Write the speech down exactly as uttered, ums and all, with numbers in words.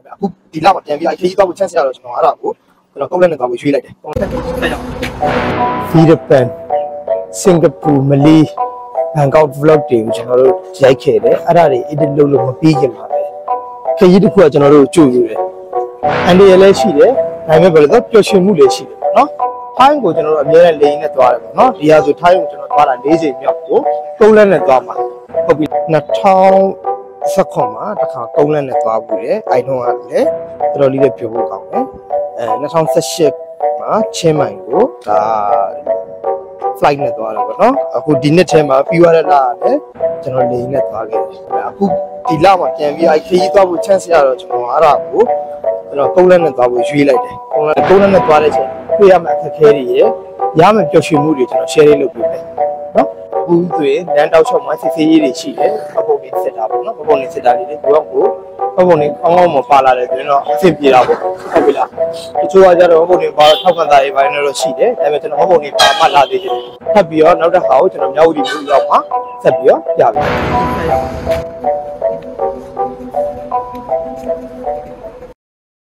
အခုဒီလောက်ပြန်ပြီးအခရီးသွားဖို့ chance ရတော့ကျွန်တော်အဲ့ဒါကိုကျွန်တော်ကုန်းလက်နဲ့သွားဖို့ရွေးလိုက်တယ်ဖီလစ်ပင်စင်ကာပူမလီဘန်ကောက် vlog တွေကိုကျွန်တော်တို့ရိုက်ခဲ့တယ်အဲ့ဒါတွေ edit လုပ်လို့မပြီးခင်ပါပဲခရီးတစ်ခုကကျွန်တော်တို့ကြိုယူတယ်အန်ဒီရလည်းရှိတယ်ဒါပေမဲ့ဘယ်လိုလဲပျော်ရွှင်မှုလည်းရှိတယ်နော်ထိုင်းကိုကျွန်တော်တို့အများနဲ့လေရင်နဲ့သွားတယ်ပေါ့နော်ဒီဟာဆိုထိုင်းကိုကျွန်တော်သွားတာ၄ချိန်မြောက်ကိုကုန်းလက်နဲ့သွားမှာဟုတ်ပြီနှစ်ထောင်စက်ခွန်မှာတစ်ခါကုန်းလက်နဲ့သွားဘူးလေအိုင်ထုံးကလည်းတော်တော်လေးလည်းပြောဖို့ကောင်းတယ်အဲနှစ်ထောင်၁၈မှာချင်းမိုင်ကိုဒါ flight နဲ့သွားတယ်ပေါ့နော်အခုဒီနှစ်ထဲမှာပြီးသွားတဲ့လကလည်းကျွန်တော်လေရင်နဲ့သွားခဲ့တယ်အခုဒီလမှာပြန်ပြီးအဲ့ခရီးသွားဖို့ chance ရတော့ကျွန်တော်အဲ့ဒါကိုကျွန်တော်ကုန်းလက်နဲ့သွားဖို့ရွေးလိုက်တယ်ကုန်းလက်ကုန်းလက်နဲ့သွားတဲ့ချိန်တွေ့ရမယ့်အခက်အခဲတွေရရမယ့်ပျော်ရွှင်မှုတွေကျွန်တော် share လုပ်ပေးမယ်နော်အခုဆိုရင်လမ်းတောက်ချောက်မှာစစ်ဆေးရေးတွေရှိတယ်အပုံတွေစစ်တာပေါ့နော်အပုံတွေစစ်တာတွေဒီတော့ကိုအပုံတွေကောင်းကောင်းမပါလာတယ်ဆိုရင်တော့အဆင်ပြေတာပေါ့ဟုတ်ပြီလားတချို့ကကြတော့အပုံတွေပါထောက်ခံတာတွေပိုင်းတော့ရှိတယ်ဒါပေမဲ့ကျွန်တော်အပုံတွေပါမှလာသေးတယ်ထပ်ပြီးတော့နောက်တစ်ခါကိုကျွန်တော်မြောက်ဦးဒီမျိုးရောက်မှာဆက်ပြီးတော့ပြပါမယ်